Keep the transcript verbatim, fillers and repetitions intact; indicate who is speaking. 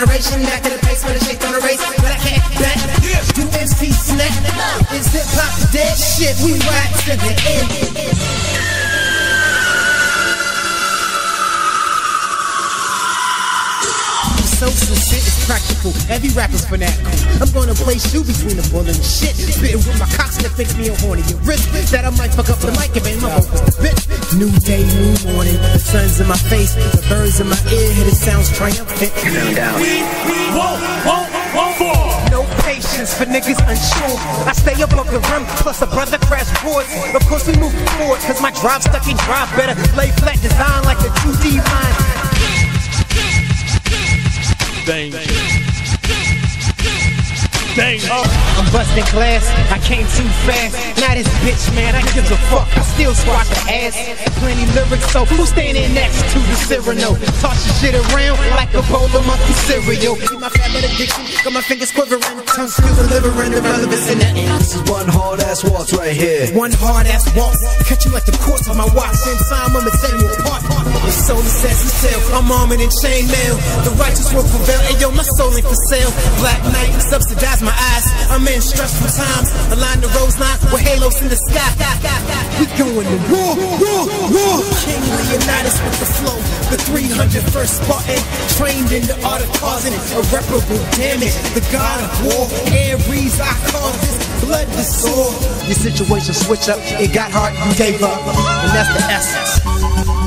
Speaker 1: generation, back to the place where the shit on the race, but I can't back. Do M C snack, is hip hop dead shit? We rap to the end. Social shit is practical, every rapper's fanatical. I'm gonna play shoe between the bull and the shit. Spitting with my cocks that makes me a horny. You risk that I might fuck up the mic and make my vocals the bitch. New day, new morning, the sun's in my face, the birds in my ear, hit it sounds triumphant.
Speaker 2: No doubt.
Speaker 3: We, we won't, won't, won't fall.
Speaker 1: No patience for niggas unsure. I stay above the rim, plus a brother crash boards. Of course we move forward, cause my drive stuck in drive better. Lay flat design like a two D line.
Speaker 3: Dang. Dang. Oh.
Speaker 1: I'm busting glass, I came too fast. Now this bitch, man, I give a fuck. I still squat the ass. Plenty lyrics, so who's standing next to the Cyrano? Toss your shit around like a bowl of monkey cereal. Keep my fat addiction, got my fingers quivering. Tongue still delivering the relevance in that.
Speaker 2: This is one hard ass waltz right here.
Speaker 1: One hard ass waltz, catch you like the course of my watch. In time, I'ma tear you apart. The soul says himself, I'm arming in chainmail. The righteous will prevail, and yo, my soul ain't for sale. Black night, subsidize my eyes. I'm in stressful times. Align the rose line with halos in the sky. We going to war, war, war. King Leonidas with the flow. The three hundred first Spartan, trained in the art of causing irreparable damage. The god of war, Ares, I call this blood the sword. Your situation switch up, it got hard, you gave up, and that's the essence.